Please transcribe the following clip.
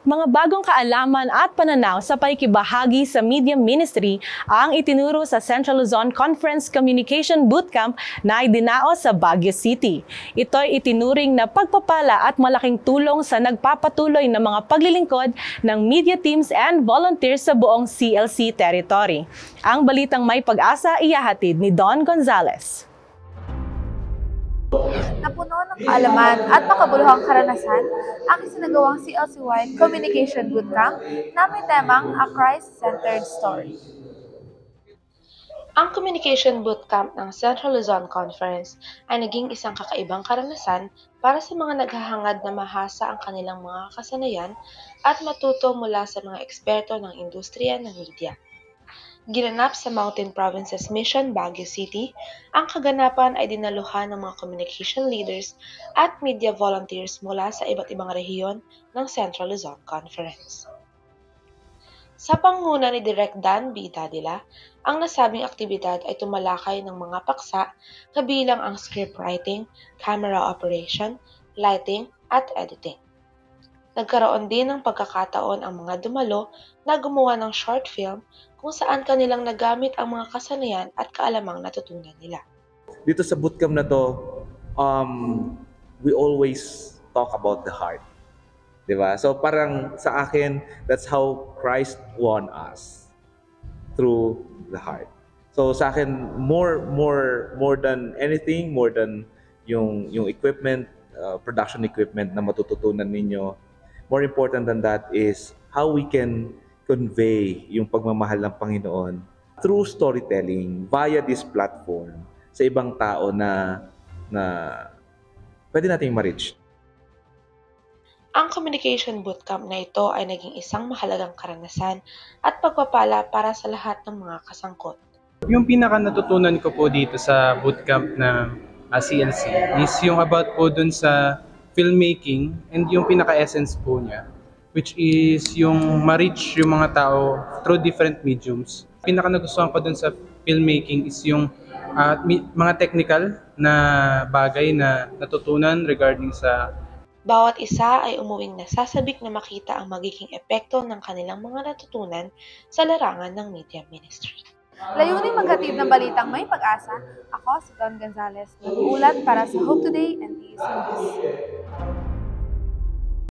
Mga bagong kaalaman at pananaw sa pakikibahagi sa media ministry ang itinuro sa Central Luzon Conference Communication Bootcamp na idinaos sa Baguio City. Ito'y itinuring na pagpapala at malaking tulong sa nagpapatuloy na mga paglilingkod ng media teams and volunteers sa buong CLC territory. Ang balitang may pag-asa iyahatid ni Don Gonzales. Napuno ng kaalaman at makabuluhang karanasan ang isinagawang CLC-wide Communication Bootcamp na may temang A Christ-Centered Story. Ang Communication Bootcamp ng Central Luzon Conference ay naging isang kakaibang karanasan para sa mga naghahangad na mahasa ang kanilang mga kasanayan at matuto mula sa mga eksperto ng industriya ng media. Ginanap sa Mountain Provinces Mission, Baguio City, ang kaganapan ay dinaluhan ng mga communication leaders at media volunteers mula sa iba't ibang rehiyon ng Central Luzon Conference. Sa pangunguna ni Direk Dan B. Dadila, ang nasabing aktibidad ay tumalakay ng mga paksa kabilang ang script writing, camera operation, lighting, at editing. Nagkaroon din ng pagkakataon ang mga dumalo na gumawa ng short film kung saan kanilang nagamit ang mga kasanayan at kaalamang natutunan nila. Dito sa bootcamp na to, we always talk about the heart. Diba? So parang sa akin, that's how Christ won us, through the heart. So sa akin, more than anything, more than yung equipment, production equipment na matututunan ninyo, more important than that is how we can convey yung pagmamahal ng Panginoon through storytelling via this platform sa ibang tao na pwede nating ma-reach. Ang Communication Bootcamp na ito ay naging isang mahalagang karanasan at pagpapala para sa lahat ng mga kasangkot. Yung pinaka natutunan ko po dito sa bootcamp na CLC is yung about po dun sa filmmaking and yung pinaka-essence po niya, which is yung ma-reach yung mga tao through different mediums. Pinaka nagustuhan ko dun sa filmmaking is yung mga technical na bagay na natutunan regarding sa bawat isa ay umuwing nasasabik na makita ang magiging epekto ng kanilang mga natutunan sa larangan ng media ministry. Layunin maghatid ng balitang may pag-asa. Ako si Don Gonzales, nag-uulat para sa Hope Today and TSN News.